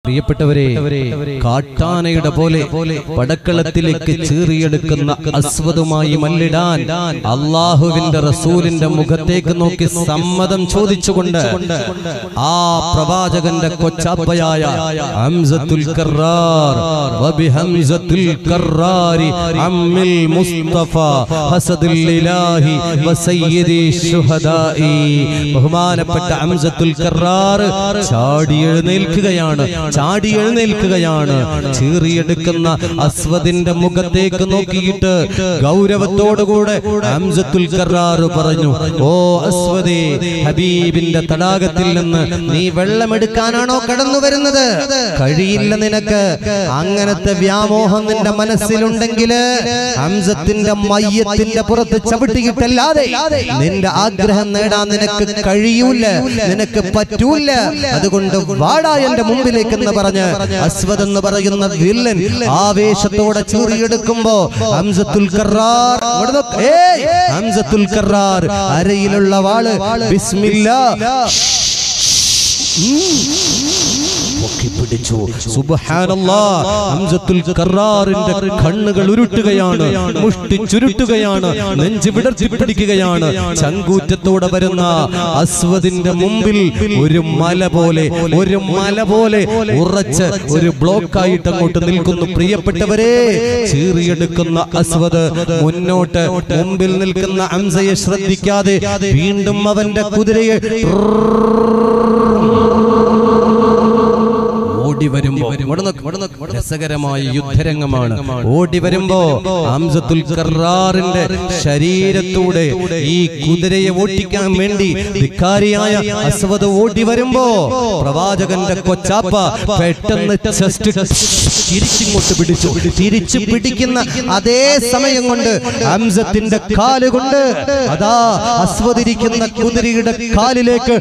പ്രിയപ്പെട്ടവരെ, കാട്ടാനയുടെ പോലെ പടക്കളത്തിലേക്ക് ചീറിയെടുക്കുന്ന അസ്വദുമായി മല്ലിടാൻ അള്ളാഹുവിന്റെ റസൂലിന്റെ മുഖത്തേക്ക് നോക്കി സമ്മതം ചോദിച്ചുകൊണ്ട് ആ പ്രവാചകന്റെ കൊച്ചാപ്പയായ ഹംസത്തുൽ കറാർ വബിഹംസത്തുൽ കറാരി അമ്മിൽ മുസ്തഫ ഹസദുൽ ഇലാഹി വസയ്യിദി ശുഹദാഇ, ബഹുമാനപ്പെട്ട ഹംസത്തുൽ കറാർ ചാടി എഴുന്നേൽക്കുകയാണ്. ചീറിയെടുക്കുന്ന അസ്വദിന്റെ മുഖത്തേക്ക് നോക്കിയിട്ട് ഗൗരവത്തോടുകൂടെ ഹംസത്തുൽ കറാർ പറഞ്ഞു, ഓ അസ്വദേ, ഹബീബിന്റെ തടാകത്തിൽ നിന്ന് നീ വെള്ളമെടുക്കാനാണോ കടന്നു വരുന്നത്? കഴിയില്ല നിനക്ക്. അങ്ങനത്തെ വ്യാമോഹം നിന്റെ മനസ്സിലുണ്ടെങ്കിൽ ഹംസത്തിന്റെ മയ്യത്തിന്റെ പുറത്ത് ചവിട്ടിയിട്ടല്ലാതെ നിന്റെ ആഗ്രഹം നേടാൻ നിനക്ക് കഴിയൂല, നിനക്ക് പറ്റൂല. അതുകൊണ്ട് വാടാ എന്റെ മുമ്പിലേക്ക് എന്ന് പറഞ്ഞ് അസ്വദ് എന്ന് പറയുന്ന വില്ലൻ ആവേശത്തോടെ ചീറിയെടുക്കുമ്പോ ഹംസത്തുൽ കറാർ അരയിലുള്ള വാള് ബിസ്മില്ലാഹ് പിടിച്ചു. സുബ്ഹാനല്ലാഹ്, ഹംസത്തുൽ കറാറിന്റെ കണ്ണുകൾ ഉരുട്ടുകയാണ്, മുഷ്ടി ചുരുട്ടുകയാണ്, നെഞ്ച് വിടർത്തി പിടിക്കുകയാണ്. ചങ്കൂറ്റത്തോടെ വരുന്ന അസ്വദിന്റെ മുമ്പിൽ ഒരു മല പോലെ ഉറച്ച് ഒരു ബ്ലോക്കായിട്ട് അങ്ങോട്ട് നിൽക്കുന്നു. പ്രിയപ്പെട്ടവരെ, ചീറിയെടുക്കുന്ന അസ്വദ് മുന്നോട്ട് മുമ്പിൽ നിൽക്കുന്ന ഹംസയെ ശ്രദ്ധിക്കാതെ വീണ്ടും അവന്റെ കുതിരയെ ഓടി വരുമ്പോ, രസകരമായ യുദ്ധരംഗമാണ്. ഓടി വരുമ്പോ ഹംസത്തുൽ കറാറിന്റെ ശരീരത്തൂടെ ഈ കുതിരയെ ഓട്ടിക്കാൻ വേണ്ടി ധിക്കാരിയായ അസ്വദ് ഓടി വരുമ്പോ പ്രവാചകന്റെ കൊച്ചാപ്പ പെട്ടെന്ന് തിരിച്ചിങ്ങോട്ട് പിടിച്ചു. തിരിച്ചു പിടിക്കുന്ന അതേ സമയം കൊണ്ട് ഹംസത്തിന്റെ കാലുകൊണ്ട് അതാ അസ്വദിരിക്കുന്ന കുതിരയുടെ കാലിലേക്ക്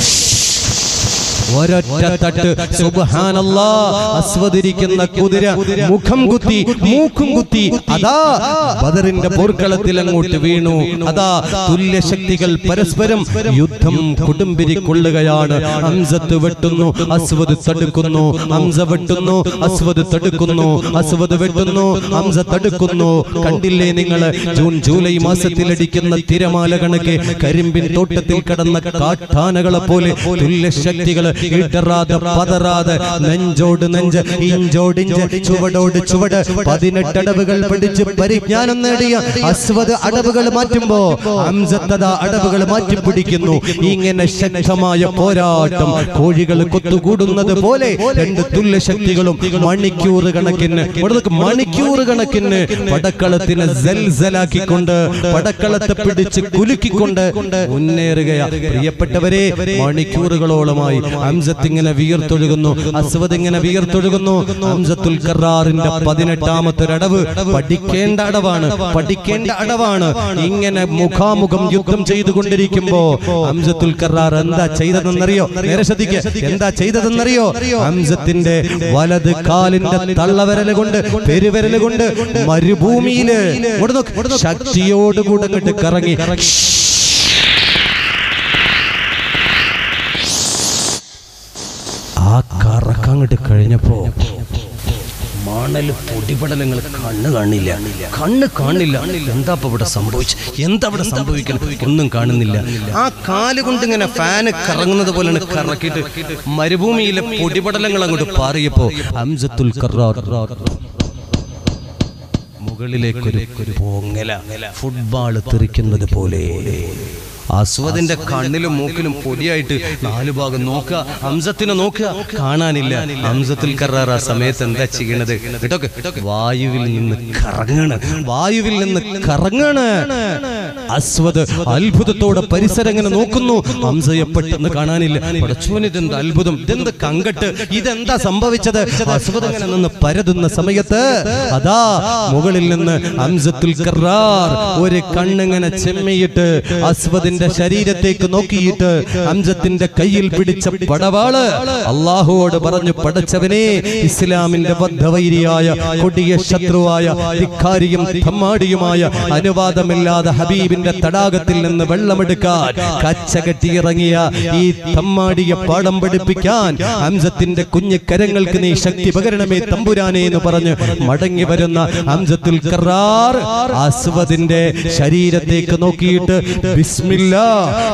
ഒരൊറ്റ തട്ട്. സുബ്ഹാനല്ലാഹ്, അസ്വദിരിക്കുന്ന കുതിര മുഖം കുത്തി, മൂക്കും കുത്തി അതാ ബദറിന്റെ പോർക്കളത്തിൽ അങ്ങോട്ട് വീണു. അതാ തുല്യ ശക്തികൾ പരസ്പരം യുദ്ധം കൊടുമ്പിരിക്കൊള്ളുകയാണ്. ഹംസത്ത് വെട്ടുന്നു, അസ്വദ് തടുക്കുന്നു. ഹംസ വെട്ടുന്നു, അസ്വദ് തടുക്കുന്നു. അസ്വദ് വെട്ടുന്നു, ഹംസ തടുക്കുന്നു. കണ്ടില്ലേ നിങ്ങൾ, ജൂൺ ജൂലൈ മാസത്തിലടിക്കുന്ന തിരമാല കണക്കെ കരിമ്പിൻ തോട്ടത്തിൽ കടന്ന കാട്ടാനകളെ പോലെ തുല്യ ശക്തികൾ ഇടറാതെ പതറാതെ നെഞ്ചോട് നെഞ്ച്, ഇഞ്ചോടിഞ്ച്, ചുവടോട് ചുവട് 18 അടവുകൾ പഠിച്ച് പരിജ്ഞാനം നേടിയ അസ്വദ് അടവുകൾ മാറ്റുമ്പോ ഹംസത്തത അടവുകൾ മാറ്റിപ്പിടിക്കുന്നു. ഇങ്ങനെ ശക്തമായ പോരാട്ടം, കോഴികൾ കൊത്തുകൂടുന്നത് പോലെ രണ്ട് തുല്യ ശക്തികളും മണിക്കൂർ കണക്കിന് പടക്കളത്തിനെ സൽസലാക്കിക്കൊണ്ട്, പടക്കളത്തെ പിടിച്ച് കുലുക്കിക്കൊണ്ട് മുന്നേറുകയാണ്. പ്രിയപ്പെട്ടവരെ, മണിക്കൂറുകളോളമായി ഹംസത്ത് ഇങ്ങനെ വിയർത്തൊഴുകുന്നു, അസ്വദ് ഇങ്ങനെ വിയർത്തൊഴുകുന്നു. ഹംസത്തുൽ കറാറിന്റെ 18ാമത്തെ അടവ് പഠിക്കേണ്ട അടവാണ്. ഇങ്ങനെ മുഖാമുഖം യുദ്ധം ചെയ്തുകൊണ്ടിരിക്കുമ്പോ ഹംസത്തുൽ കറാർ എന്താ ചെയ്തതെന്നറിയോ? നേരെ ശ്രദ്ധിക്കുക, എന്താ ചെയ്തതെന്നറിയോ? ഹംസത്തിന്റെ വലത് കാലിന്റെ തള്ളവിരല് കൊണ്ട്, പെരുവിരല് കൊണ്ട് മരുഭൂമിയില് ശക്തിയോടുകൂടെ കറങ്ങി. ആ കറക്കങ്ങോട്ട് കഴിഞ്ഞപ്പോ മണല് പൊടിപടലങ്ങൾ കണ്ണ് കാണില്ല. എന്താ ഇവിടെ സംഭവിക്കണം? ഒന്നും കാണുന്നില്ല. ആ കാല് കൊണ്ട് ഇങ്ങനെ ഫാന് കറങ്ങുന്നത് പോലെയാണ് കറക്കിയിട്ട് മരുഭൂമിയിലെ പൊടിപടലങ്ങൾ അങ്ങോട്ട് പാറിയപ്പോ ഹംസത്തുൽ കറാർ മുകളിലേക്കൊരു പൊങ്ങല, ഫുട്ബോൾ തെറിക്കുന്നത് പോലെ അസ്വദിന്റെ കണ്ണിലും മൂക്കിലും പൊടിയായിട്ട് 4 ഭാഗം നോക്കുക. ഹംസത്തിനെ നോക്കുക, കാണാനില്ല. ഹംസത്തുൽ കറാർ ആ സമയത്ത് എന്താ ചെയ്യണത്? വായുവിൽ നിന്ന് കറങ്ങാണ്. അസ്വദ് അത്ഭുതത്തോടെ പരിസരം ഇങ്ങനെ നോക്കുന്നു. ഹംസയെ പെട്ടെന്ന് കാണാനില്ല. പടച്ചോനെ, ഇതെന്താ അത്ഭുതം, ഇതെന്ത് കങ്കട്ട്, ഇതെന്താ സംഭവിച്ചത്? അസ്വദ് ഇങ്ങനെ നിന്ന് പരതുന്ന സമയത്ത് അതാ മുകളിൽ നിന്ന് ഹംസത്തുൽ കറാർ ഒരു കണ്ണിങ്ങനെ ചെമ്മിയിട്ട് അസ്വദിന്റെ ശരീരത്തേക്ക് നോക്കിയിട്ട് ഹംസത്തിന്റെ കയ്യിൽ പിടിച്ച പടവാള് അല്ലാഹുവോട് പറഞ്ഞു, പടച്ചവനെ, ഇസ്ലാമിന്റെ ബദ്ധവൈരിയായ കൊടിയ ശത്രുവായ ധിക്കാരിയും തമ്മാടിയുമായ അനുവാദമില്ലാതെ ഹബീബിന്റെ ഹബീബിന്റെ തടാകത്തിൽ നിന്ന് വെള്ളമെടുക്കാൻ കച്ചകെട്ടിയിറങ്ങിയ ഈ തമ്മാടിയെ പാഠം പഠിപ്പിക്കാൻ ഹംസത്തിന്റെ കുഞ്ഞു കരങ്ങൾക്ക് നീ ശക്തി പകരണമേ തമ്പുരാനെ എന്ന് പറഞ്ഞ് മടങ്ങി വരുന്ന ഹംസത്തുൽ ഖറാർ അസ്വദിന്റെ ശരീരത്തേക്ക് നോക്കിയിട്ട് ബിസ്മില്ലാ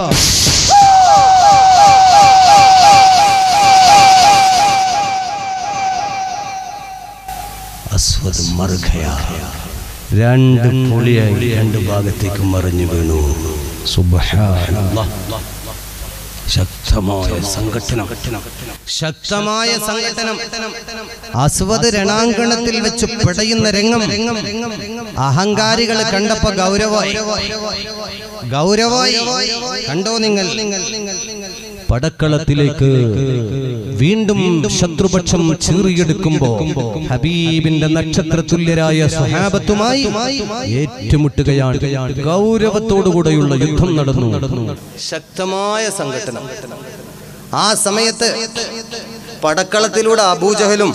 അസ്വദ് മർഖയാ രണ്ട് പൊളിയായി രണ്ട് ഭാഗത്തേക്ക് മറിഞ്ഞു വീണു. സുബ്ഹാനല്ലാഹ്. ശക്തമായ സംഘട്ടനം. അസ്വദ് രണാങ്കണത്തിൽ വെച്ച് പിടയുന്ന രംഗം അഹങ്കാരികൾ കണ്ടപ്പോ ഗൗരവായി കണ്ടോ നിങ്ങൾ? പടക്കളത്തിലേക്ക് വീണ്ടും ശത്രുപക്ഷം ചീറിയെടുക്കുമ്പോ ഹബീബിന്റെ നക്ഷത്രതുല്യരായ സ്വഹാബത്തുമായി ഏറ്റുമുട്ടുകയാണ്. ഗൗരവത്തോടുകൂടെയുള്ള യുദ്ധം നടന്നു. ശക്തമായ സംഘട്ടനം. ആ സമയത്ത് പടക്കളത്തിലൂടെ അബൂജഹലും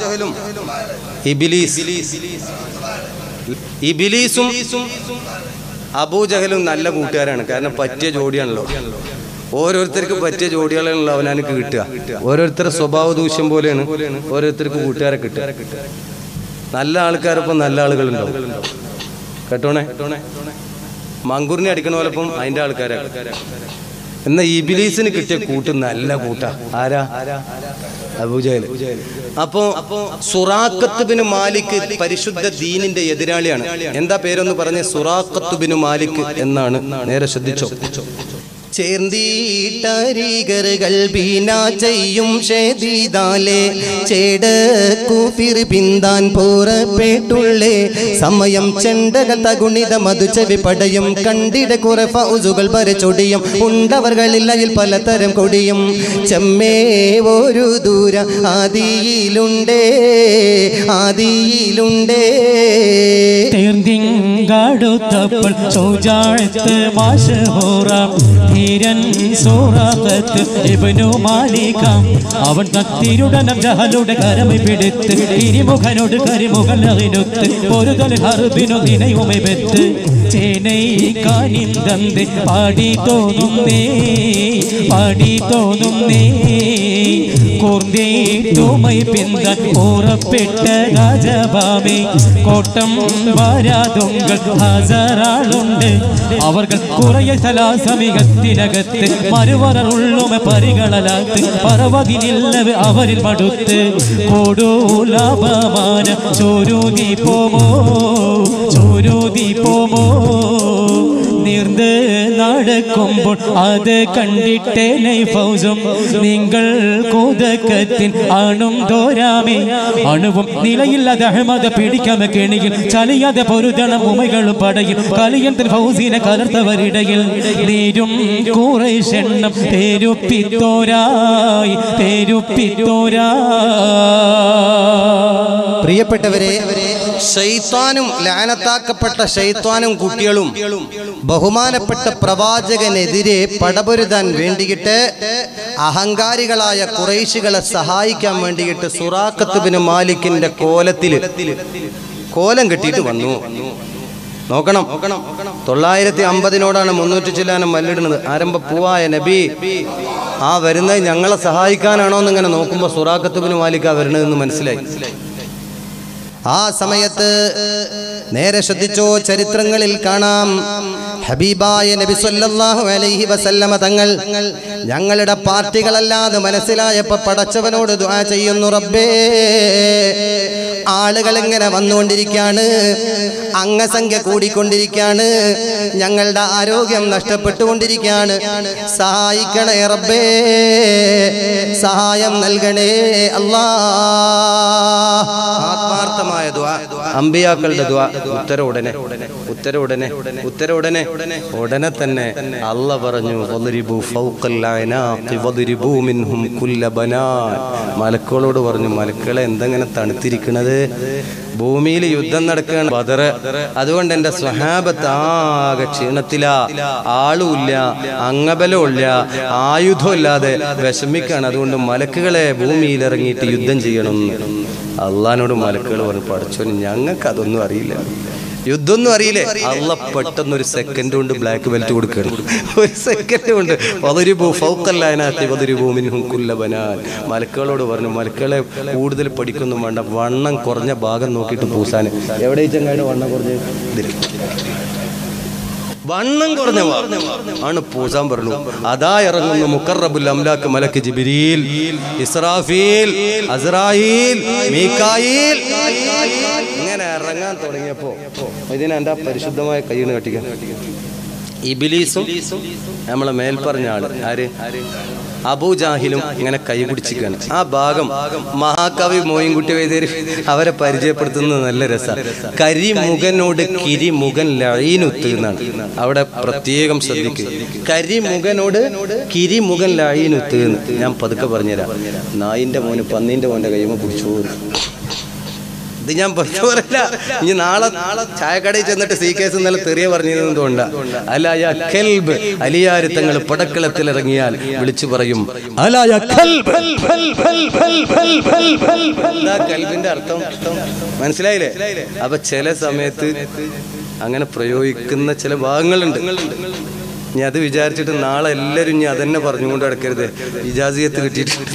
ഇബിലീസും അബൂജഹലും നല്ല കൂട്ടുകാരാണ്. കാരണം പറ്റിയ ജോഡിയാണല്ലോ. ഓരോരുത്തർക്ക് പറ്റിയ ജോഡികളാണല്ലോ അവനാనికి കിട്ടുക. ഓരോരുത്തരുടെ സ്വഭാവ ദൂഷ്യം പോലെയാണ് ഓരോരുത്തർക്ക് കൂട്ടുകാരെ കിട്ടുക. നല്ല ആൾക്കാരൊപ്പം നല്ല ആളുകളുണ്ടാവും. കേട്ടോണേ, മങ്കുറിനെ അടിക്കണ പോലപ്പം അതിന്റെ ആൾക്കാരെ. എന്നാ ഇബിലീസിന് കിട്ടിയ കൂട്ട് നല്ല കൂട്ടാ. ആരാ? അബൂജഹൽ. അപ്പോ സുറാഖത്ത് ബിൻ മാലിക് പരിശുദ്ധ ദീനിന്റെ എതിരാളിയാണ്. എന്താ പേരൊന്ന് പറഞ്ഞ്? സുറാഖത്ത് ബിൻ മാലിക് എന്നാണ്. നേരെ ശ്രദ്ധിച്ചോ. ചേർന്നീട്ടരികറുകൾ ബീനാ ചെയ്യും ഷേദീദാലേ ചേടക്കുഫിർ പിന്താൻ പുറപ്പെട്ടുള്ളേ സമയം ചെണ്ടകൾ തകുണിത മധുചെവി പടയും കണ്ടിട കുറെ ഫൗസുകൾ വരച്ചൊടിയും ഉണ്ടവർകളിൽ പലതരം കൊടിയും ചെമ്മേ ഒരു ദൂര ആദിയിലുണ്ടേ തീർന്നിങ്ങടുത്തപ്പോൾ സൗജാഴത്ത് മാഷഹൂറാം ധീരൻ സൂറാഖത്ത് ഇബ്നു മാലിക്കാം അവൻ കത്തിരുടനം ജഹലുടെ കരമി പിടിത്ത് ഇരുമുഖനോട് കരിമുഖനൊത്ത് പൊരുതൽ ഹർബിനു നിനയുമെ വെത്ത് ചേനൈ കാനിന്തന്ത് പാടി തോന്നുന്നേ കൂർന്നേറ്റുമൈ പിന്താൻ ഉറപ്പിട്ട രാജഭാമി കോട്ടം വാരാതുങ്കൾ ഹസറാളുണ്ട് അവർക്ക് കുറയെ സലാസമികത്തിനകത്ത് മറുവറുള്ളുമ പരികളലാത്ത് പറവതിനില്ലവ് അവരിൽ മടുത്ത് കൊടുലാപമാന ചോരൂതി പോമോ നീർന്ന് നടക്കുമ്പോൾ അത് കണ്ടിട്ടേ ഫൗസും നിങ്ങൾ കൂതക്കത്തിൻ അണും തോരാമേ അണുവും നിലയില്ലാതെ അഹമ്മദ് പിടിക്കാമ കെണിയിൽ ചലിയാതെ പൊരുതണം ഉമകളും പടയിൽ കലിയത്തിൽ ഫൗസിനെ കലർത്തവരിടയിൽ നീരും കുറേശെണ്ണം പേരുപ്പിത്തോരായി. പ്രിയപ്പെട്ടവരെ, ശൈത്താനും ലാനത്താക്കപ്പെട്ട ശൈത്താനും കുട്ടികളും ബഹുമാനപ്പെട്ട പ്രവാചകനെതിരെ പടപൊരുതാൻ വേണ്ടിയിട്ട് അഹങ്കാരികളായ ഖുറൈശികളെ സഹായിക്കാൻ വേണ്ടിയിട്ട് സുറാഖത്ത് ബിൻ മാലിക്കിന്റെ കോലം കെട്ടിയിട്ട് വന്നു. നോക്കണം, 950 300 ചില്ലാനം മല്ലിടുന്നത്. ആരംഭ പൂവായ നബി ആ വരുന്നത് ഞങ്ങളെ സഹായിക്കാനാണോ എന്നിങ്ങനെ നോക്കുമ്പോൾ സുറാഖത്ത് ബിൻ മാലിക്കാ വരുന്നതെന്ന് മനസ്സിലായി. ആ സമയത്ത് നേരെ ശ്രദ്ധിച്ചോ, ചരിത്രങ്ങളിൽ കാണാം ഹബീബായ നബി സല്ലല്ലാഹു അലൈഹി വസല്ലമ തങ്ങൾ ഞങ്ങളുടെ പാർട്ടികളല്ലാതെ മനസ്സിലായപ്പോൾ പടച്ചവനോട് ദുആ ചെയ്യുന്നു, റബ്ബേ ആളുകൾ ഇങ്ങനെ വന്നുകൊണ്ടിരിക്കുകയാണ്, അംഗസംഖ്യ കൂടിക്കൊണ്ടിരിക്കുകയാണ്, ഞങ്ങളുടെ ആരോഗ്യം നഷ്ടപ്പെട്ടുകൊണ്ടിരിക്കുകയാണ്, സഹായിക്കണേ റബ്ബേ, സഹായം നൽകണേ അല്ലാ. ആത്മാർത്ഥമായ ദുആ, അമ്പിയാക്കളുടെ ദുആ. ഉടനെ തന്നെ അല്ലാഹ് പറഞ്ഞു, വദ്രിബു ഫൗഖൽ അനാഖി വദ്രിബു മിൻഹും കുല്ല ബനാൻ. മലക്കുകളോട് പറഞ്ഞു, മലക്കുകളെ എന്തെങ്ങനെ തണുത്തിരിക്കുന്നത്, ഭൂമിയിൽ യുദ്ധം നടക്കുകയാണ്, ബദർ. അതുകൊണ്ട് എൻ്റെ സ്വഹാബത്ത് ആകെ ക്ഷീണത്തിലാ, ആളുമില്ല, അംഗബലമില്ല, ആയുധമില്ലാതെ വിഷമിക്കാണ്. അതുകൊണ്ട് മലക്കുകളെ ഭൂമിയിൽ ഇറങ്ങിയിട്ട് യുദ്ധം ചെയ്യണം എന്ന് അള്ളാഹിനോട് മലക്കുകൾ പറഞ്ഞു. പഠിച്ചോന് ഞങ്ങൾക്ക് അതൊന്നും അറിയില്ല, യുദ്ധമൊന്നും അറിയില്ലേ. അള്ള പെട്ടെന്നൊരു സെക്കൻഡ് കൊണ്ട് ബ്ലാക്ക് ബെൽറ്റ് കൊടുക്കുകയാണ്. ഒരു സെക്കൻഡ് കൊണ്ട് മലക്കുകളോട് പറഞ്ഞു, മലക്കുകളെ കൂടുതൽ പഠിക്കൊന്നും വേണ്ട, വണ്ണം കുറഞ്ഞ ഭാഗം നോക്കിയിട്ട് പൂസാൻ. എവിടെ ചങ്ങായിട്ട് വണ്ണം കുറഞ്ഞ ഇതിൽ വണ്ണം കുറഞ്ഞ ആണ് പൂസാൻ പറഞ്ഞു. അതാ ഇറങ്ങുന്നു മുഖറബുൽ അംലാക്ക് മലക്ക് ജിബ്രീൽ, ഇസ്രാഫീൽ, അസ്രായീൽ, മീകായിൽ. ഇങ്ങനെ ഇറങ്ങാൻ തുടങ്ങിയപ്പോ ഇതിനെ എൻ്റെ പരിശുദ്ധമായ കയ്യിന് കട്ടിക്കാൻ ഇബ്ലീസും നമ്മളെ മേൽപ്പറഞ്ഞ ആള് ആര് അബൂജാഹിലും ഇങ്ങനെ കൈ പിടിച്ചിരിക്കുകയാണ്. ആ ഭാഗം മഹാകവി മോയിൻകുട്ടി വൈദ്യർ അവരെ പരിചയപ്പെടുത്തുന്നത് നല്ല രസമാണ്. കരിമുഖനോട് കിരിമുഖൻ ലഴീനുത്ത് എന്നാണ്. അവിടെ പ്രത്യേകം ശ്രദ്ധിക്കുക. കരിമുഖനോട് കിരിമുഖൻ ലഴീനുത്ത് എന്ന് ഞാൻ പതുക്കെ പറഞ്ഞുതരാം. നായിന്റെ മോന് പന്നീന്റെ മോന്റെ കൈമ പിടിച്ചു. ഇത് ഞാൻ പറയില്ല. ഇനി നാളെ ചായക്കടയിൽ ചെന്നിട്ട് സി കേസ് ഇന്നലെ തെറിയ പറഞ്ഞിരുന്നതുകൊണ്ടാ. അലായ കൽബ് അലിയാർ തങ്ങൾ പടക്കളത്തിൽ ഇറങ്ങിയാൽ വിളിച്ചു പറയും അലായ കൽബ്. എന്താ കൽബിന്റെ അർത്ഥം മനസ്സിലായില്ലേ? അപ്പൊ ചില സമയത്ത് അങ്ങനെ പ്രയോഗിക്കുന്ന ചില ഭാഗങ്ങളുണ്ട്. ഇനി അത് വിചാരിച്ചിട്ട് നാളെ എല്ലാവരും ഇനി അതന്നെ പറഞ്ഞുകൊണ്ട് കിടക്കരുത്. ഇജാസിയത്ത് കിട്ടിയിട്ടുണ്ട്.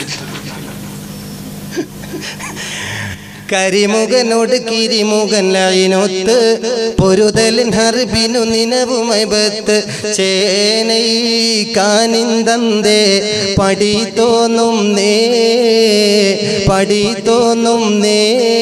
കരിമുഖനോട് കിരിമുഖൻ ലൈനൊത്ത് പൊരുതലിൻ ഹർബിനു നിനവുമൈബത്ത് ചേനൈ കാനിന്തന്തേ പടി തോന്നും നേ പടി തോന്നും നേ.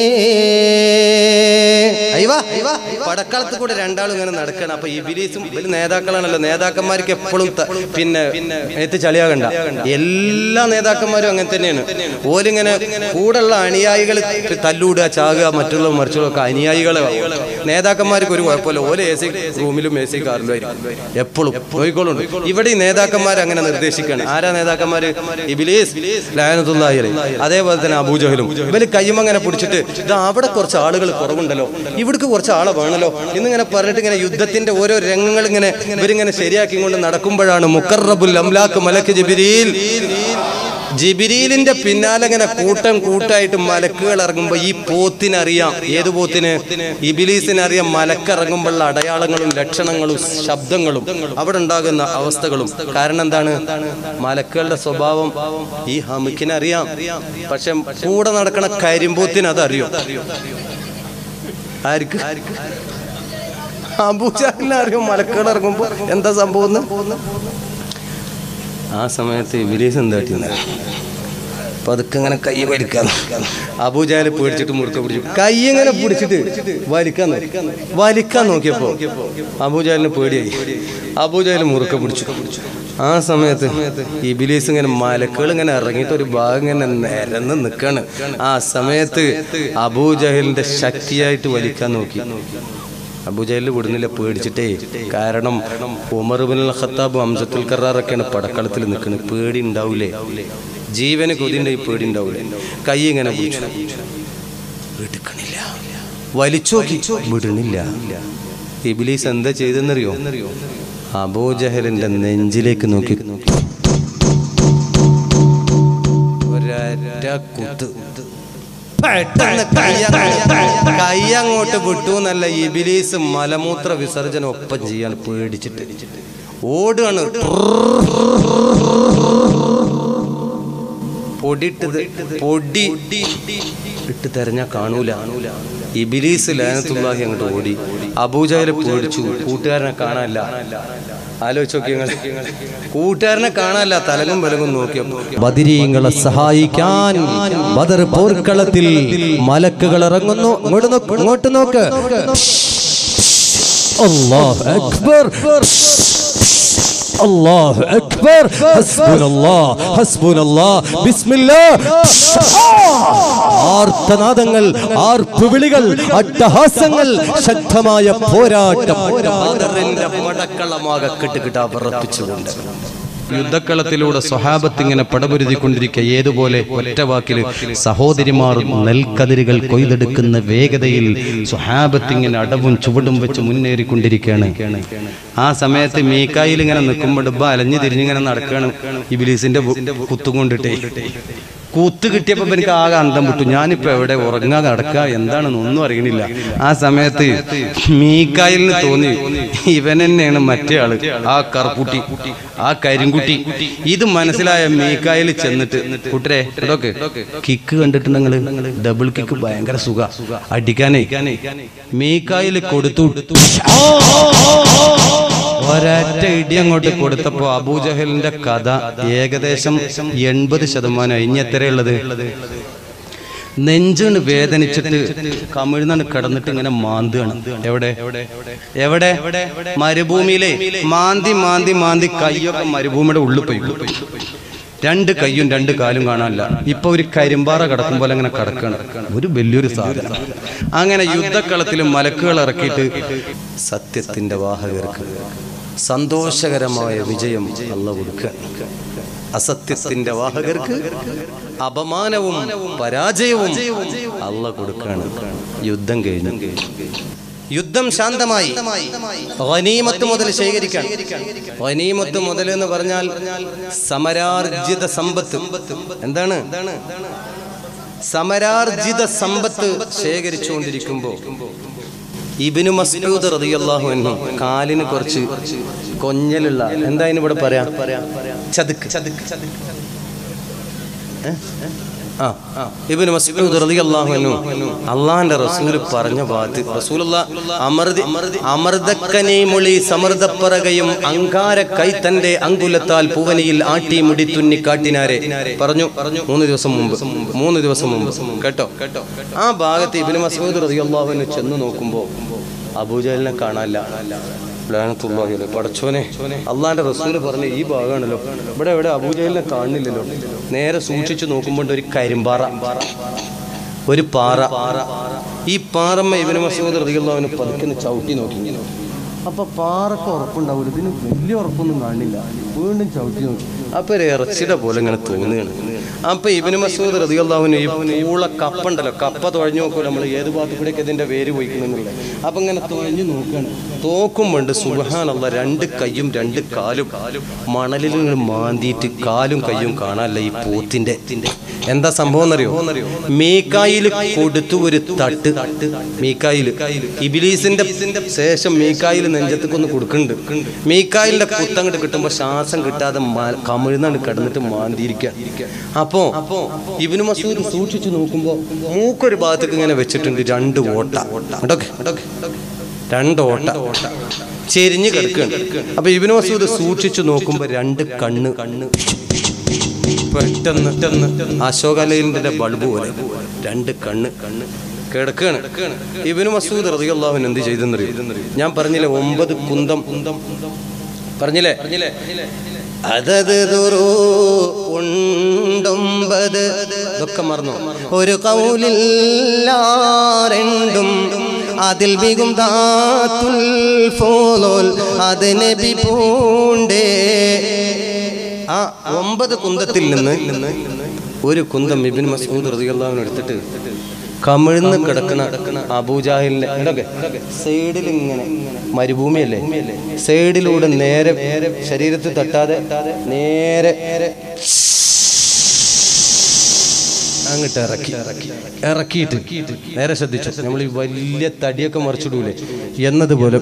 പടക്കളത്ത് കൂടെ രണ്ടാളും ഇങ്ങനെ നടക്കണം. അപ്പൊ ഇബ്ലീസും വലിയ നേതാക്കളാണല്ലോ. നേതാക്കന്മാർക്ക് എപ്പോഴും പിന്നെ എത്തി ചളിയാകണ്ട. എല്ലാ നേതാക്കന്മാരും അങ്ങനെ തന്നെയാണ്. ഓലിങ്ങനെ കൂടെയുള്ള അണിയായികൾ തല്ലൂടുക, ചാകുക, മറ്റുള്ള മറിച്ചുള്ളൊക്കെ അനുയായികളെ. നേതാക്കന്മാർക്ക് ഒരു കുഴപ്പമില്ല. ഓല എ സി റൂമിലും എ സി കാറിലും ആയിരിക്കും എപ്പോഴും പോയിക്കോളുണ്ട്. ഇവിടെ ഈ നേതാക്കന്മാർ അങ്ങനെ നിർദ്ദേശിക്കുകയാണ്. ആരാ നേതാക്കന്മാര്? ഇബ്ലീസ് ലഅനത്തുല്ലാഹി അലൈഹി, അതേപോലെ തന്നെ അബൂജഹലും. ഇവര് കയ്യുമങ്ങനെ പിടിച്ചിട്ട് ഇതാ അവിടെ കുറച്ച് ആളുകൾ കുറവുണ്ടല്ലോ, ഇവിടേക്ക് കുറച്ച് ആളെ വേണല്ലോ എന്നിങ്ങനെ പറഞ്ഞിട്ട് ഇങ്ങനെ യുദ്ധത്തിന്റെ ഓരോ രംഗങ്ങൾ ഇങ്ങനെ ഇവരിങ്ങനെ ശരിയാക്കി കൊണ്ട് നടക്കുമ്പോഴാണ് മുഖറബുൽ അംലാക്ക് മലക്ക് ജിബ്രീലിന്റെ പിന്നാലെ ഇങ്ങനെ കൂട്ടം കൂട്ടായിട്ട് മലക്കുകൾ ഇറങ്ങുമ്പോൾ ഈ പോത്തിനറിയാം. ഏത് പോത്തിന്? ഇബ്ലീസിനറിയാം മലക്കിറങ്ങുമ്പോഴുള്ള അടയാളങ്ങളും ലക്ഷണങ്ങളും ശബ്ദങ്ങളും അവിടെ ഉണ്ടാകുന്ന അവസ്ഥകളും. കാരണം എന്താണ്? മലക്കുകളുടെ സ്വഭാവം ഈ ഹമുക്കിനറിയാം. പക്ഷെ കൂടെ നടക്കണ കരിമ്പോത്തിന് അതറിയോ? ആർക്ക്? അബൂജഹലിനറിയോ മലക്കുകൾ ഇറങ്ങുമ്പോ എന്താ സംഭവം? ആ സമയത്ത് ഇബ്ലീസ് എന്താട്ടി പതുക്കെ ഇങ്ങനെ കൈ വലിക്കാൻ. അബൂജഹൽ പേടിച്ചിട്ട് മുറുക്ക പിടിച്ചു. കൈ ഇങ്ങനെ പിടിച്ചിട്ട് വലിക്കാൻ നോക്കിയപ്പോ അബൂജഹലിന് പേടിയായി. അബൂജഹൽ മുറുക്ക പിടിച്ചു. ആ സമയത്ത് ഇബ്ലീസ് ഇങ്ങനെ മലക്കുകൾ ഇങ്ങനെ ഇറങ്ങിയിട്ട് ഒരു ഭാഗം ഇങ്ങനെ നിരന്ന് നിൽക്കാണ്. ആ സമയത്ത് അബൂജഹലിന്റെ ശക്തിയായിട്ട് വലിക്കാൻ നോക്കി. അബൂജഹൽ വിടുന്നില്ല, പേടിച്ചിട്ടേ. കാരണം ഉമർ ഇബ്നുൽ ഖത്താബ്, ഹംസത്തുൽ കറാറൊക്കെയാണ് പടക്കളത്തിൽ നിൽക്കുന്നത്. പേടി ഉണ്ടാവൂലേ? ജീവന് കൊതിൻ്റെ പേടി ഉണ്ടാവൂലേ? കൈ ഇങ്ങനെ വിടുക്കണില്ല, വലിച്ചോക്കി വിടണില്ല. ഇബ്ലീസ് എന്താ ചെയ്തെന്നറിയോ? അബൂജഹലിന്റെ നെഞ്ചിലേക്ക് നോക്കി ഒരൊറ്റ കുത്ത്. കൈ അങ്ങോട്ട് വിട്ടു എന്നല്ല, ഇബ്ലീസ് മലമൂത്ര വിസർജനം ഒപ്പം ചെയ്യാൻ പേടിച്ചിട്ട് ഓടുകയാണ്. പൊടി ഇട്ട് തെരഞ്ഞാ കാണൂല. ഇബ്ലീസ് ലഅനത്തുല്ലാഹി അങ്ങോട്ട് ഓടി. അബൂജഹൽ പേടിച്ചു. കൂട്ടുകാരനെ കാണാനില്ല. ആലോചിച്ച് നോക്കി നിങ്ങൾ, കൂട്ടുകാരനെ കാണാനില്ല. തലകും വിലകും നോക്കിയപ്പോ ബദരീങ്ങളെ സഹായിക്കാൻ ബദർ പോർക്കളത്തിൽ മലക്കുകൾ ഇറങ്ങുന്നു. ഇങ്ങോട്ട് നോക്ക്. അല്ലാഹു അക്ബർ, അല്ലാഹു അക്ബർ, ഹസ്ബുനല്ലാഹ് ഹസ്ബുനല്ലാഹ്, ബിസ്മില്ലാഹ്. ആർത്തനാദങ്ങൾ, ആർപ്പുവിളികൾ, അട്ടഹാസങ്ങൾ, ശക്തമായ പോരാട്ടം. ബദറിന്റെ മടക്കളമാകെ കിട്ടുകിട്ടാ വിറപ്പിച്ചുകൊണ്ട് യുദ്ധക്കളത്തിലൂടെ സ്വഹാബത്ത് ഇങ്ങനെ പടപൊരുതിക്കൊണ്ടിരിക്കുക. ഏതുപോലെ ഒറ്റ വാക്കിൽ സഹോദരിമാർ നെൽക്കതിരുകൾ കൊയ്തെടുക്കുന്ന വേഗതയിൽ സ്വഹാബത്ത് ഇങ്ങനെ അടവും ചുവടും വെച്ച് മുന്നേറിക്കൊണ്ടിരിക്കുകയാണ്. ആ സമയത്ത് മീകായിൽ ഇങ്ങനെ നിൽക്കുമ്പോൾ അലഞ്ഞു തിരിഞ്ഞിങ്ങനെ നടക്കുകയാണ്. ഇബ്ലീസിന്റെ കുത്തുകൊണ്ടിട്ടേ കൂത്ത് കിട്ടിയപ്പോൾ എനിക്ക് ആകെ അന്തം വിട്ടു. ഞാനിപ്പോൾ എവിടെ ഉറങ്ങാൻ കിടക്കുക എന്താണെന്ന് ഒന്നും അറിയണില്ല. ആ സമയത്ത് മീക്കായിലിന് തോന്നി ഇവൻ തന്നെയാണ് മറ്റേ ആള്, ആ കറുക്കുട്ടി, ആ കരിങ്കുട്ടി. ഇത് മനസ്സിലായ മീക്കായിൽ ചെന്നിട്ട് കൂട്ടരെ ഇതൊക്കെ കിക്ക് കണ്ടിട്ടുണ്ടെങ്കിൽ ഡബിൾ കിക്ക് ഭയങ്കര സുഖ അടിക്കാനേ. മീക്കായിൽ കൊടുത്തു ഒരൊറ്റ ഇടി അങ്ങോട്ട് കൊടുത്തപ്പോ അബൂജഹലിന്റെ കഥ ഏകദേശം 80%. ഇനി എത്രയുള്ളത്? നെഞ്ചിന് വേദനിച്ചിട്ട് കമിഴ്ന്നാണ് കിടന്നിട്ട് ഇങ്ങനെ മാന്താണ്. എവിടെ എവിടെ മരുഭൂമിയിലെ മാന്തി മാന്തി മാന്തി കയ്യൊക്കെ മരുഭൂമിയുടെ ഉള്ളിൽ പോയി. 2 കയ്യും 2 കാലും കാണാനില്ല. ഇപ്പൊ ഒരു കരിമ്പാറ കിടക്കും പോലെ അങ്ങനെ കിടക്കണം. ഒരു വലിയൊരു സാധനം. അങ്ങനെ യുദ്ധക്കളത്തിൽ മലക്കുകൾ ഇറക്കിയിട്ട് സത്യത്തിന്റെ വാഹകർക്ക് സന്തോഷകരമായ വിജയം അല്ലാഹു കൊടുക്കുക. അസത്യത്തിന്റെ വാഹകർക്ക് അപമാനവും പരാജയവും അല്ലാഹു കൊടുക്കുകയാണ്. യുദ്ധം കഴിഞ്ഞു, യുദ്ധം ശാന്തമായി. ഗനീമത്ത് മുതൽ ശേഖരിക്കാൻ. ഗനീമത്ത് മുതൽ എന്ന് പറഞ്ഞാൽ സമരാർജിത സമ്പത്ത്. എന്താണ്? സമരാർജിത സമ്പത്ത് ശേഖരിച്ചുകൊണ്ടിരിക്കുമ്പോൾ ഇബ്നു മസ്ഊദ് റളിയല്ലാഹു അൻഹു കാലിന് കുറച്ച് കൊഞ്ഞലുള്ള, എന്താ ഇവിടെ പറയാ, ചതുക്ക്. ഇബ്നു മസ്ഊദ് റളിയല്ലാഹു അൻഹു അല്ലാഹുവിന്റെ റസൂൽ പറഞ്ഞ വാക്ക്, റസൂലുള്ളാഹ് അമർദക്കനെ മൊളി സമർദ്ദപ്പറകയും അങ്കാര കൈത്തന്റെ അങ്കുലത്താൽ പൂവനിയിൽ ആട്ടി മുടി തുന്നി കാട്ടിനാരെ പറഞ്ഞു 3 ദിവസം മുമ്പ് കേട്ടോ. ആ ഭാഗത്ത് ഇബ്നു മസ്ഊദ് റളിയല്ലാഹു അൻഹു ചെന്ന് നോക്കുമ്പോൾ അബൂജഹലിനെ കാണാനില്ല. പടച്ചോനെ, അള്ളാന്റെ റസൂല് പറഞ്ഞ ഈ ഭാഗമാണല്ലോ, ഇവിടെ എവിടെ അബൂജഹലിനെ കാണുന്നില്ലല്ലോ. നേരെ സൂക്ഷിച്ചു നോക്കുമ്പോൾ ഒരു കരിമ്പാറ, ഒരു പാറ. ഈ പാറമ്മ ഇബ്നു മസ്ഊദ് റളിയല്ലാഹു അൻഹു പതുക്കെ ചവിട്ടി നോക്കി. അപ്പൊ പാറക്ക് ഉറപ്പുണ്ടാവില്ല, ഇതിന് വലിയ ഉറപ്പൊന്നും കാണില്ല. വീണ്ടും ചവിട്ടി നോക്കി. അപ്പൊ ഒരു ഇറച്ചിയുടെ പോലെ ഇങ്ങനെ തോന്നുകയാണ്. അപ്പൊ ഇബ്നു മസ്ഊദ് റളിയല്ലാഹു അൻഹു ഈ പൂള കപ്പ ഉണ്ടല്ലോ, കപ്പ തുഴഞ്ഞു നോക്കുമല്ലോ നമ്മൾ, ഏത് ഭാഗത്ത് കൂടെയൊക്കെ ഇതിന്റെ വേര് പോയിക്കുന്നില്ല. അപ്പൊ ഇങ്ങനെ തുഴഞ്ഞു നോക്കുകയാണ്. തോക്കുമ്പോണ്ട് സുബ്ഹാനല്ലാഹ് 2 കയ്യും 2 കാലും മണലിൽ ഇങ്ങനെ മാന്തിയിട്ട് കാലും കയ്യും കാണാനല്ല ഈ പോത്തിന്റെ. എന്താ സംഭവം എന്നറിയോ? മീക്കായിൽ കൊടുത്തു ഒരു തട്ട്. മീക്കായിൽ ഇബ്ലീസിന്റെ ശേഷം മീക്കായിൽ നെഞ്ചത്തേക്കൊന്ന് കൊടുക്കുന്നുണ്ട്. മീക്കായിലിന്റെ കുത്തങ്ങോട്ട് കിട്ടുമ്പോ ശ്വാസം കിട്ടാതെ കമിഴ്ന്നാണ് കിടന്നിട്ട് മാന്തിയിരിക്കുക. അപ്പോ ഇബ്നു മസ്ഊദ് സൂക്ഷിച്ചു നോക്കുമ്പോ മൂക്കൊരു ഭാഗത്തേക്ക് ഇങ്ങനെ വെച്ചിട്ടുണ്ട് 2 ഓട്ട. 2 ഓട്ട ചെരിഞ്ഞ് കിടക്കുകയാണ്. അപ്പൊ ഇബ്നു മസ്ഊദ് സൂക്ഷിച്ചു നോക്കുമ്പോ 2 കണ്ണ് പെട്ടെന്ന് അശോകലയിലിന്റെ ബൾബ് പോലെ 2 കണ്ണ് കിടക്കുകയാണ്. ഇബ്നു മസ്ഊദ് റളിയല്ലാഹു അൻഹു എന്ത് ചെയ്തെന്നറിയോ? ഞാൻ പറഞ്ഞില്ലേ 9 കുന്തം പറഞ്ഞില്ലേ, അതത് ഉണ്ടൊമ്പത്, ഇതൊക്കെ മറന്നു. ഒരു കൗലില്ല 2 അതിൽ ബിഗും ദാത്തുൽ ഫൂലുൽ അത് നബി പൂണ്ടേ. ആ 9 കുന്തത്തിൽ നിന്ന് ഒരു കുന്തം ഇബ്നു മസ്ഊദ് റളിയല്ലാഹു അൻഹു എടുത്തിട്ട് കമിഴ്ന്ന് കിടക്കുന്ന അബൂജഹലിന്റെ ഇതൊക്കെ സൈഡിൽ ഇങ്ങനെ, മരുഭൂമിയല്ലേ, സൈഡിലൂടെ നേരെ ശരീരത്തിൽ തട്ടാതെ നേരെ അങ്ങോട്ട് ഇറക്കിയിട്ട് നേരെ ശ്രദ്ധിച്ചു. നമ്മൾ ഈ വലിയ തടിയൊക്കെ മറിച്ചിടൂലേ എന്നതുപോലെ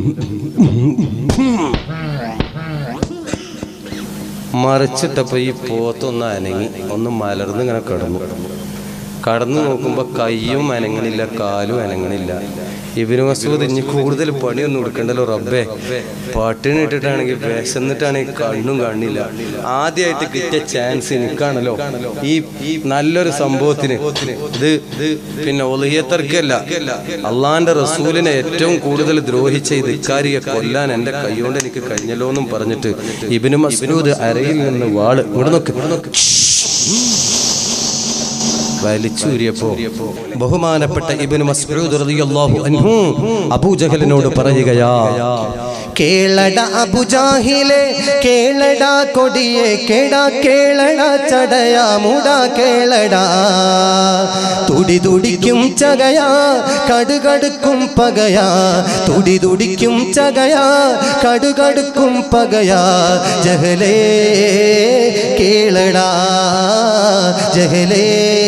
മറിച്ചിട്ടപ്പോ ഈ പോത്തൊന്ന് അനങ്ങി, ഒന്ന് മലർന്ന് ഇങ്ങനെ കടന്നു നോക്കുമ്പോ കയ്യും അനങ്ങണില്ല, കാലും അനങ്ങണില്ല. ഇബ്നു മസ്ഊദ് ഇനി കൂടുതൽ പണിയൊന്നും എടുക്കണ്ടല്ലോ റബ്ബേ, പട്ടിണി ഇട്ടിട്ടാണെങ്കിൽ വിശന്നിട്ടാണെങ്കിൽ കണ്ണും കാണില്ല. ആദ്യമായിട്ട് കിട്ടിയ ചാൻസ് എനിക്കാണല്ലോ ഈ നല്ലൊരു സംഭവത്തിന്. ഇത് പിന്നെ ഒളിയത്തർക്കല്ല, അള്ളാന്റെ റസൂലിനെ ഏറ്റവും കൂടുതൽ ദ്രോഹിച്ച ഈ ധിക്കാരിയെ കൊല്ലാൻ എന്റെ കൈകൊണ്ട് എനിക്ക് കഴിഞ്ഞല്ലോ എന്നും പറഞ്ഞിട്ട് ഇബ്നു മസ്ഊദ് അരയിൽ നിന്ന് വാള് ഇവിടെ നോക്ക് വലിച്ചൂരിയപ്പോ ബഹുമാനപ്പെട്ട ഇബ്നു മസ്ഊദ് റളിയല്ലാഹു അൻഹു അബൂജഹലിനോട് പറയുകയാ, കേളട അബുജാഹിലെ കേളട കൊടിയെ കേടാ കേളട ചടയാ മുടാ കേളട തുടി തുടിക്കും ചകയാ കടുകടുക്കും പകയാ തുടി തുടിക്കും ചകയാ കടുകടുക്കും പകയാ ജഹലേ കേളട ജഹലേ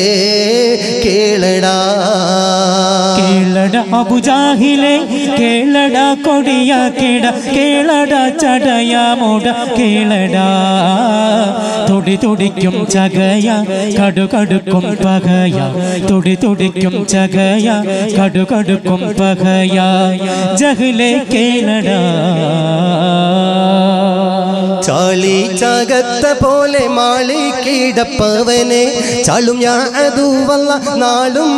കേളട കേളട അബുജാഹിലെ കേളട കൊടിയ കേട കേളട ചടയ മുട കേളട തുടി തുടിക്കും ചകയ കടുകടുക്കും പകയ തുടി തുടിക്കും ചകയ കടുകടുക്കും പകയ ജഹ്ലെ കേളട ചാളി ചകത്ത പോലെ മാളി കീടപ്പവനെ ചാളും ഞാൻ അതുവല്ല നാളും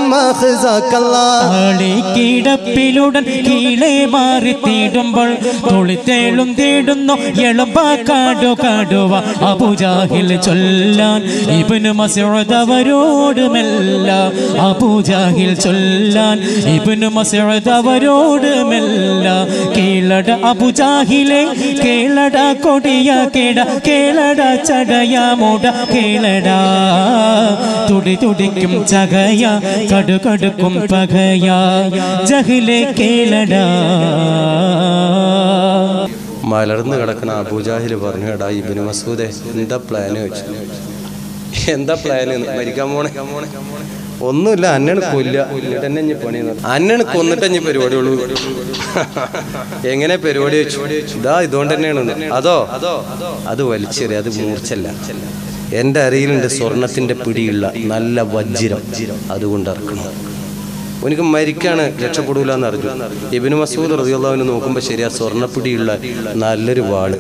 കിടപ്പിലുടൻ കീഴെ മാറി തീടുമ്പോൾ തൊളിത്തേളും തേടുന്നു എളുപ്പാക്കാടു കാടുവ അബൂജാഹിൽ ചൊല്ലാൻ ഇബ്നു മസ്ഊദ് അവരോട് മെല്ല അബൂജാഹിൽ ചൊല്ലാൻ ഇബ്നു മസ്ഊദ് അവരോട് മെല്ല കേളട അബൂജാഹിലെ കേളട കൊടിയ കേട കേളട ചടയ മുട കേളട തുടി തുടിക്കും ചകയ കടുകടുക്കും പകയ ജഹ്ലെ കേളട. മലർന്ന് കിടക്കുന്ന അബൂജാഹിൽ പറഞ്ഞു, എടാ ഇബ്നു മസ്ഊദേ എന്താ പ്ലാന് വെച്ചു? എന്താ പ്ലാന്? മരിക്കാൻ പോണേ? ഒന്നുമില്ല, അന്നണ് കൊല്ല എന്നെ പണി അന്നണ് കൊന്നിട്ട് ഇനി പരിപാടിയുള്ളൂ. എങ്ങനെ പരിപാടി വെച്ചു? ഇതാ ഇതുകൊണ്ട് തന്നെയാണ്. അതോ അത് വലിച്ചെറിയ, അത് മൂർച്ചല്ല. എൻ്റെ അരയിലുണ്ട് സ്വർണത്തിന്റെ പിടിയുള്ള നല്ല വജ്രം, അതുകൊണ്ട് ഇറക്കണം. എനിക്ക് മരിക്കാണ്, രക്ഷപ്പെടൂല എന്ന് അറിഞ്ഞു. ഇബ്നു മസ്ഊദ് റളിയല്ലാഹു അൻഹു നോക്കുമ്പോൾ ശരിയാ സ്വർണ്ണപ്പിടിയുള്ള നല്ലൊരു വാള്